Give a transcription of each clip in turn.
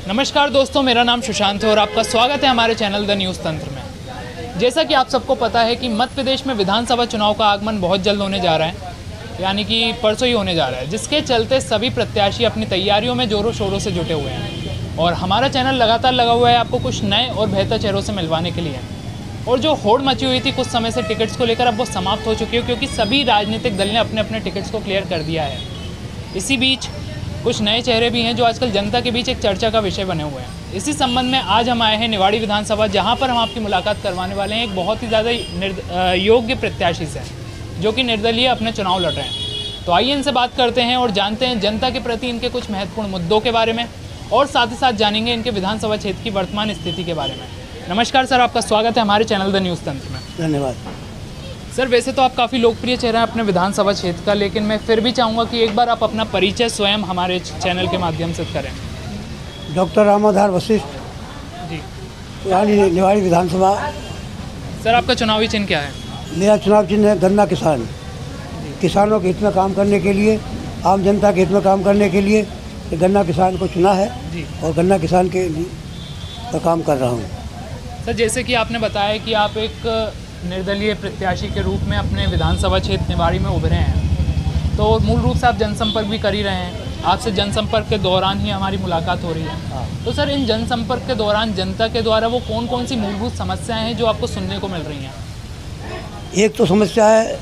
नमस्कार दोस्तों, मेरा नाम सुशांत है और आपका स्वागत है हमारे चैनल द न्यूज़ तंत्र में। जैसा कि आप सबको पता है कि मध्य प्रदेश में विधानसभा चुनाव का आगमन बहुत जल्द होने जा रहा है, यानी कि परसों ही होने जा रहा है, जिसके चलते सभी प्रत्याशी अपनी तैयारियों में जोरों शोरों से जुटे हुए हैं और हमारा चैनल लगातार लगा हुआ है आपको कुछ नए और बेहतर चेहरों से मिलवाने के लिए। और जो होड़ मची हुई थी कुछ समय से टिकट्स को लेकर, अब वो समाप्त हो चुकी है क्योंकि सभी राजनीतिक दल ने अपने अपने टिकट्स को क्लियर कर दिया है। इसी बीच कुछ नए चेहरे भी हैं जो आजकल जनता के बीच एक चर्चा का विषय बने हुए हैं। इसी संबंध में आज हम आए हैं निवाड़ी विधानसभा, जहां पर हम आपकी मुलाकात करवाने वाले हैं एक बहुत ही ज़्यादा योग्य प्रत्याशी से, जो कि निर्दलीय अपने चुनाव लड़ रहे हैं। तो आइए इनसे बात करते हैं और जानते हैं जनता के प्रति इनके कुछ महत्वपूर्ण मुद्दों के बारे में और साथ ही साथ जानेंगे इनके विधानसभा क्षेत्र की वर्तमान स्थिति के बारे में। नमस्कार सर, आपका स्वागत है हमारे चैनल द न्यूज़ तंत्र में। धन्यवाद सर, वैसे तो आप काफ़ी लोकप्रिय चेहरा हैं अपने विधानसभा क्षेत्र का, लेकिन मैं फिर भी चाहूँगा कि एक बार आप अपना परिचय स्वयं हमारे चैनल के माध्यम से करें। डॉक्टर रामाधार वशिष्ठ जी यानी निवाड़ी विधानसभा। सर, आपका चुनावी चिन्ह क्या है? मेरा चुनाव चिन्ह है गन्ना किसान। किसानों के हित में काम करने के लिए, आम जनता के हित में काम करने के लिए गन्ना किसान को चुना है जी। और गन्ना किसान के लिए का काम कर रहा हूँ। सर, जैसे कि आपने बताया कि आप एक निर्दलीय प्रत्याशी के रूप में अपने विधानसभा क्षेत्र निवाड़ी में उभरे हैं, तो मूल रूप से आप जनसंपर्क भी कर ही रहे हैं। आपसे जनसंपर्क के दौरान ही हमारी मुलाकात हो रही है। तो सर, इन जनसंपर्क के दौरान जनता के द्वारा वो कौन कौन सी मूलभूत समस्याएं हैं जो आपको सुनने को मिल रही हैं? एक तो समस्या है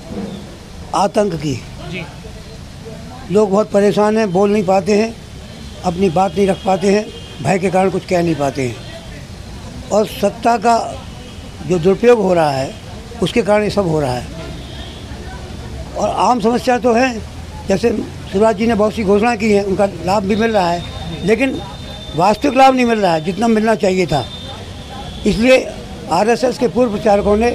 आतंक की। जी। लोग बहुत परेशान हैं, बोल नहीं पाते हैं, अपनी बात नहीं रख पाते हैं, भय के कारण कुछ कह नहीं पाते हैं और सत्ता का जो दुरुपयोग हो रहा है उसके कारण ये सब हो रहा है। और आम समस्या तो है, जैसे शिवराज जी ने बहुत सी घोषणा की है, उनका लाभ भी मिल रहा है, लेकिन वास्तविक लाभ नहीं मिल रहा है जितना मिलना चाहिए था। इसलिए आरएसएस के पूर्व प्रचारकों ने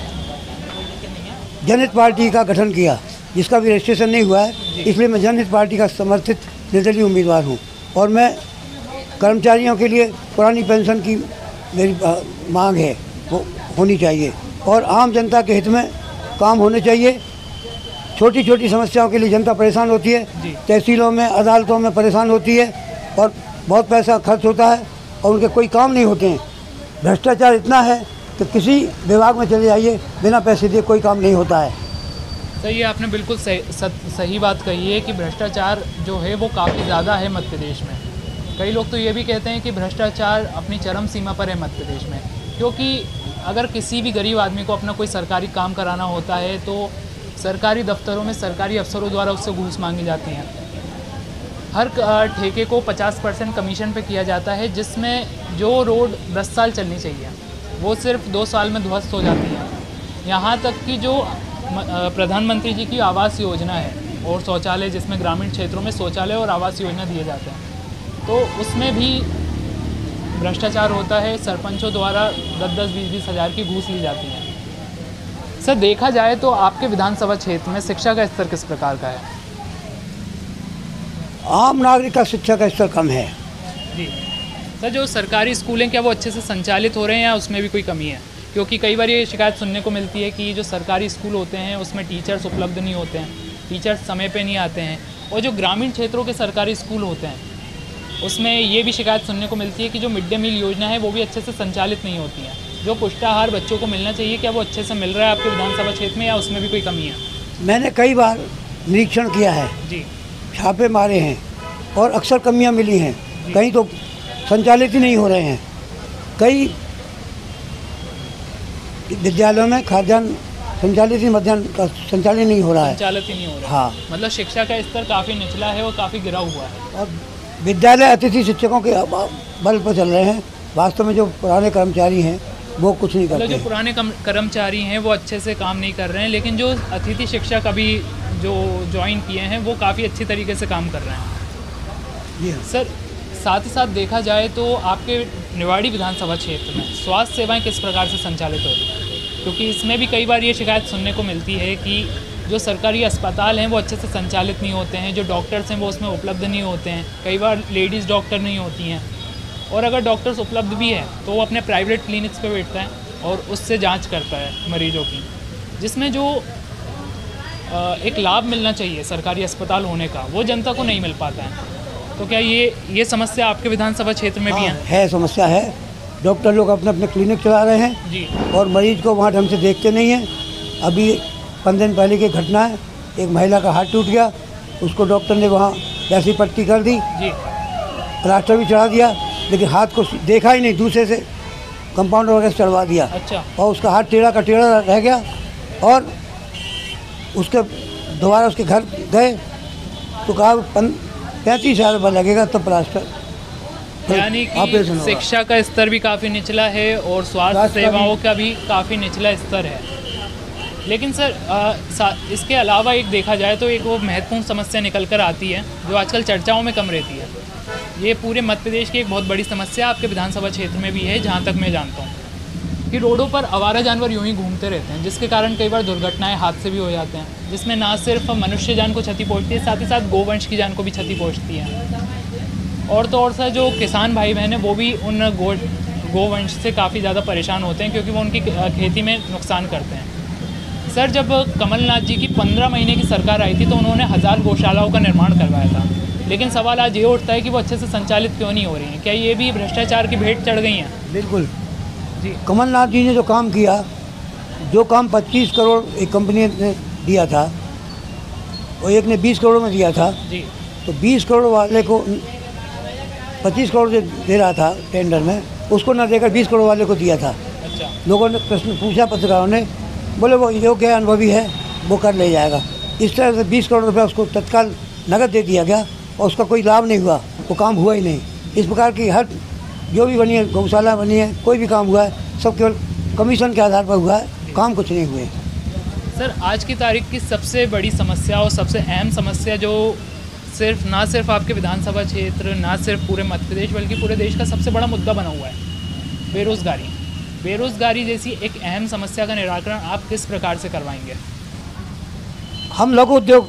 जनहित पार्टी का गठन किया, जिसका भी रजिस्ट्रेशन नहीं हुआ है। इसलिए मैं जनहित पार्टी का समर्थित निर्दलीय उम्मीदवार हूँ और मैं कर्मचारियों के लिए पुरानी पेंशन की मेरी मांग है, वो होनी चाहिए और आम जनता के हित में काम होने चाहिए। छोटी छोटी समस्याओं के लिए जनता परेशान होती है, तहसीलों में, अदालतों में परेशान होती है और बहुत पैसा खर्च होता है और उनके कोई काम नहीं होते हैं। भ्रष्टाचार इतना है कि किसी विभाग में चले जाइए, बिना पैसे दिए कोई काम नहीं होता है। सर, ये आपने बिल्कुल सही बात कही है कि भ्रष्टाचार जो है वो काफ़ी ज़्यादा है मध्य प्रदेश में। कई लोग तो ये भी कहते हैं कि भ्रष्टाचार अपनी चरम सीमा पर है मध्य प्रदेश में, क्योंकि अगर किसी भी गरीब आदमी को अपना कोई सरकारी काम कराना होता है तो सरकारी दफ्तरों में सरकारी अफसरों द्वारा उससे घूस मांगी जाती हैं। हर ठेके को 50% कमीशन पे किया जाता है, जिसमें जो रोड 10 साल चलनी चाहिए वो सिर्फ 2 साल में ध्वस्त हो जाती है। यहाँ तक कि जो प्रधानमंत्री जी की आवास योजना है और शौचालय, जिसमें ग्रामीण क्षेत्रों में शौचालय और आवास योजना दिए जाते हैं, तो उसमें भी भ्रष्टाचार होता है। सरपंचों द्वारा 10-10, 20-20 हज़ार की घूस ली जाती है। सर, देखा जाए तो आपके विधानसभा क्षेत्र में शिक्षा का स्तर किस प्रकार का है? आम नागरिक का शिक्षा का स्तर कम है। जी। सर, जो सरकारी स्कूल हैं क्या वो अच्छे से संचालित हो रहे हैं या उसमें भी कोई कमी है? क्योंकि कई बार ये शिकायत सुनने को मिलती है कि जो सरकारी स्कूल होते हैं उसमें टीचर्स उपलब्ध नहीं होते हैं, टीचर्स समय पे नहीं आते हैं, और जो ग्रामीण क्षेत्रों के सरकारी स्कूल होते हैं उसमें ये भी शिकायत सुनने को मिलती है कि जो मिड डे मील योजना है वो भी अच्छे से संचालित नहीं होती है। जो पुष्टाहार बच्चों को मिलना चाहिए क्या वो अच्छे से मिल रहा है आपके विधानसभा क्षेत्र में या उसमें भी कोई कमी है? मैंने कई बार निरीक्षण किया है जी, छापे मारे हैं और अक्सर कमियां मिली हैं। कहीं तो संचालित ही नहीं हो रहे हैं। कई विद्यालयों में खाद्यान्न संचालित ही मध्याह्न का संचालित नहीं हो रहा है। संचालित ही नहीं हो रहा है। हाँ, मतलब शिक्षा का स्तर काफ़ी निचला है और काफ़ी गिरा हुआ है और विद्यालय अतिथि शिक्षकों के बल पर चल रहे हैं। वास्तव में जो पुराने कर्मचारी हैं वो कुछ नहीं करते। मतलब जो पुराने कर्मचारी हैं वो अच्छे से काम नहीं कर रहे हैं, लेकिन जो अतिथि शिक्षक अभी जो ज्वाइन किए हैं वो काफ़ी अच्छी तरीके से काम कर रहे हैं। जी हाँ। सर, साथ ही साथ देखा जाए तो आपके निवाड़ी विधानसभा क्षेत्र में स्वास्थ्य सेवाएं किस प्रकार से संचालित हो रही हैं? क्योंकि इसमें भी कई बार ये शिकायत सुनने को मिलती है कि जो सरकारी अस्पताल हैं वो अच्छे से संचालित नहीं होते हैं, जो डॉक्टर्स हैं वो उसमें उपलब्ध नहीं होते हैं, कई बार लेडीज़ डॉक्टर नहीं होती हैं, और अगर डॉक्टर्स उपलब्ध भी हैं तो वो अपने प्राइवेट क्लिनिक्स पे बैठता है और उससे जांच करता है मरीजों की, जिसमें जो एक लाभ मिलना चाहिए सरकारी अस्पताल होने का वो जनता को नहीं मिल पाता है। तो क्या ये समस्या आपके विधानसभा क्षेत्र में भी है, समस्या है। डॉक्टर लोग अपने अपने क्लिनिक चला रहे हैं जी, और मरीज को वहाँ ढंग से देखते नहीं हैं। अभी 15 दिन पहले की घटना है, एक महिला का हाथ टूट गया, उसको डॉक्टर ने वहाँ वैसी पट्टी कर दी जी, प्लास्टर भी चढ़ा दिया, लेकिन हाथ को देखा ही नहीं, दूसरे से कंपाउंडर वगैरह से चढ़वा दिया। अच्छा, और उसका हाथ टेढ़ा का टेढ़ा रह गया। और उसके दोबारा उसके घर गए तो कहा 35,000 रुपये लगेगा तो प्लास्टर, यानी कि ऑपरेशन होगा। शिक्षा का स्तर भी काफ़ी निचला है और स्वास्थ्य सेवाओं का भी काफ़ी निचला स्तर है। लेकिन सर इसके अलावा एक देखा जाए तो एक वो महत्वपूर्ण समस्या निकल कर आती है जो आजकल चर्चाओं में कम रहती है। ये पूरे मध्य प्रदेश की एक बहुत बड़ी समस्या आपके विधानसभा क्षेत्र में भी है, जहाँ तक मैं जानता हूँ कि रोडों पर आवारा जानवर यूं ही घूमते रहते हैं, जिसके कारण कई बार दुर्घटनाएं, हादसे भी हो जाते हैं, जिसमें ना सिर्फ मनुष्य जान को क्षति पहुँचती है, साथ ही साथ गोवंश की जान को भी क्षति पहुँचती है। और तो और सर जो किसान भाई बहन हैं वो भी उन गोवंश से काफ़ी ज़्यादा परेशान होते हैं, क्योंकि वो उनकी खेती में नुकसान करते हैं। सर जब कमलनाथ जी की 15 महीने की सरकार आई थी तो उन्होंने 1000 गौशालाओं का निर्माण करवाया था, लेकिन सवाल आज ये उठता है कि वो अच्छे से संचालित क्यों नहीं हो रही हैं। क्या ये भी भ्रष्टाचार की भेंट चढ़ गई हैं? बिल्कुल जी, कमलनाथ जी ने जो काम किया, जो काम 25 करोड़ एक कंपनी ने दिया था और एक ने 20 करोड़ में दिया था, जी, तो 20 करोड़ वाले को 25 करोड़ जो दे रहा था टेंडर में, उसको ना देकर 20 करोड़ वाले को दिया था। अच्छा, लोगों ने प्रश्न पूछा, पत्रकारों ने, बोले वो योग्य अनुभवी है, वो कर ले जाएगा। इस तरह से 20 करोड़ रुपया उसको तत्काल नकद दे दिया गया और उसका कोई लाभ नहीं हुआ, वो काम हुआ ही नहीं। इस प्रकार की हर जो भी बनी है, गौशाला बनी है, कोई भी काम हुआ है, सब केवल कमीशन के आधार पर हुआ है, काम कुछ नहीं हुए। सर आज की तारीख की सबसे बड़ी समस्या और सबसे अहम समस्या जो ना सिर्फ आपके विधानसभा क्षेत्र, ना सिर्फ पूरे मध्य प्रदेश बल्कि पूरे देश का सबसे बड़ा मुद्दा बना हुआ है, बेरोज़गारी। बेरोज़गारी जैसी एक अहम समस्या का निराकरण आप किस प्रकार से करवाएंगे? हम लघु उद्योग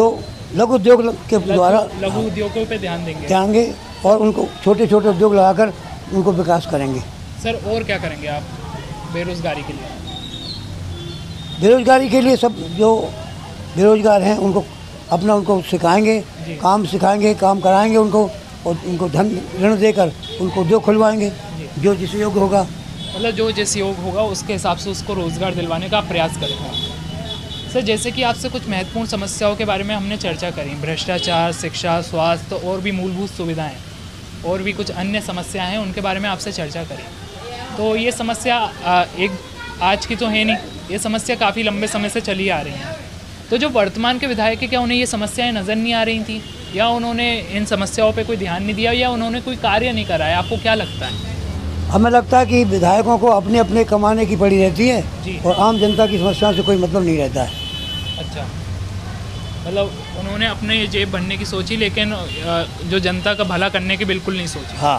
के द्वारा लघु उद्योगों पे ध्यान देंगे और उनको छोटे छोटे उद्योग लगाकर उनको विकास करेंगे। सर और क्या करेंगे आप बेरोज़गारी के लिए? बेरोज़गारी के लिए सब जो बेरोज़गार हैं उनको सिखाएंगे, काम सिखाएंगे, काम कराएंगे उनको, और उनको धन ऋण देकर उनको उद्योग खुलवाएंगे, जो जिस योग्य होगा। मतलब जो जिस योग होगा उसके हिसाब से उसको रोज़गार दिलवाने का प्रयास करेंगे। सर जैसे कि आपसे कुछ महत्वपूर्ण समस्याओं के बारे में हमने चर्चा करी, भ्रष्टाचार, शिक्षा, स्वास्थ्य और भी मूलभूत सुविधाएं, और भी कुछ अन्य समस्याएं हैं, उनके बारे में आपसे चर्चा करी। तो ये समस्या एक आज की तो है नहीं, ये समस्या काफ़ी लंबे समय से चली आ रही हैं। तो जो वर्तमान के विधायक हैं, क्या उन्हें ये समस्याएं नज़र नहीं आ रही थी, या उन्होंने इन समस्याओं पे कोई ध्यान नहीं दिया, या उन्होंने कोई कार्य नहीं करा है? आपको क्या लगता है? हमें लगता है कि विधायकों को अपने अपने कमाने की पड़ी रहती है जी, और आम जनता की समस्याओं से कोई मतलब नहीं रहता है। अच्छा, मतलब उन्होंने अपने जेब भरने की सोची, लेकिन जो जनता का भला करने की बिल्कुल नहीं सोची। हाँ,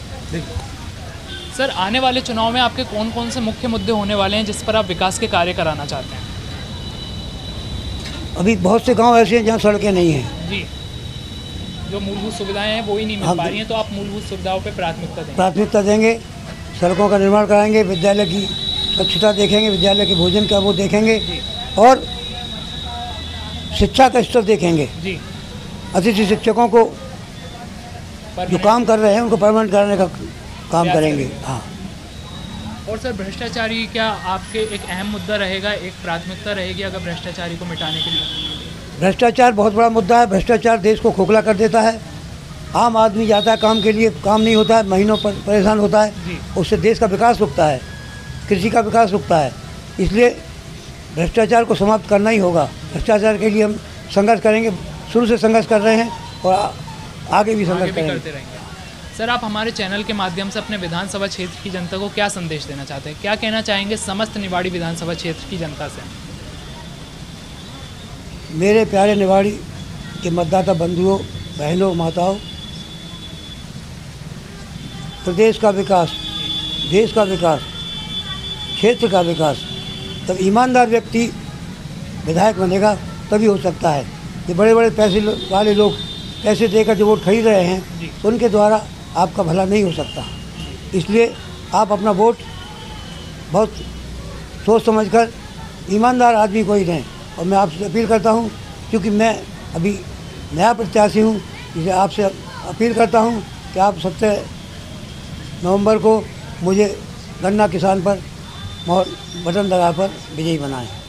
सर आने वाले चुनाव में आपके कौन कौन से मुख्य मुद्दे होने वाले हैं जिस पर आप विकास के कार्य कराना चाहते हैं? अभी बहुत से गांव ऐसे हैं जहाँ सड़कें नहीं हैं। जी, जो मूलभूत सुविधाएं हैं वो ही नहीं मिल पा रही हैं, तो आप मूलभूत सुविधाओं पे प्राथमिकता देंगे। सड़कों का निर्माण कराएंगे, विद्यालय की स्वच्छता देखेंगे, विद्यालय के भोजन का वो देखेंगे, और शिक्षा का स्तर देखेंगे। जी, अतिथि शिक्षकों को जो काम कर रहे हैं उनको परमानेंट कराने का काम करेंगे। हाँ। और सर भ्रष्टाचारी क्या आपके एक अहम मुद्दा रहेगा, एक प्राथमिकता रहेगी अगर भ्रष्टाचारी को मिटाने के लिए? भ्रष्टाचार बहुत बड़ा मुद्दा है। भ्रष्टाचार देश को खोखला कर देता है। आम आदमी जाता है काम के लिए, काम नहीं होता है, महीनों पर परेशान होता है, उससे देश का विकास रुकता है, कृषि का विकास रुकता है। इसलिए भ्रष्टाचार को समाप्त करना ही होगा। भ्रष्टाचार के लिए हम संघर्ष करेंगे, शुरू से संघर्ष कर रहे हैं और आगे भी संघर्ष करते रहेंगे। सर आप हमारे चैनल के माध्यम से अपने विधानसभा क्षेत्र की जनता को क्या संदेश देना चाहते हैं? क्या कहना चाहेंगे समस्त निवाड़ी विधानसभा क्षेत्र की जनता से? मेरे प्यारे निवाड़ी के मतदाता बंधुओं, बहनों, माताओं, प्रदेश का विकास, देश का विकास, क्षेत्र का विकास तब ईमानदार व्यक्ति विधायक बनेगा तभी हो सकता है। ये बड़े बड़े पैसे वाले लोग पैसे देकर जो वोट खरीद रहे हैं, उनके द्वारा आपका भला नहीं हो सकता। इसलिए आप अपना वोट बहुत सोच समझकर ईमानदार आदमी को ही दें। और मैं आपसे अपील करता हूं, क्योंकि मैं अभी नया प्रत्याशी हूं, इसलिए आपसे अपील करता हूँ कि आप 7 नवंबर को मुझे गन्ना किसान पर बटन दबाकर विजयी बनाएं।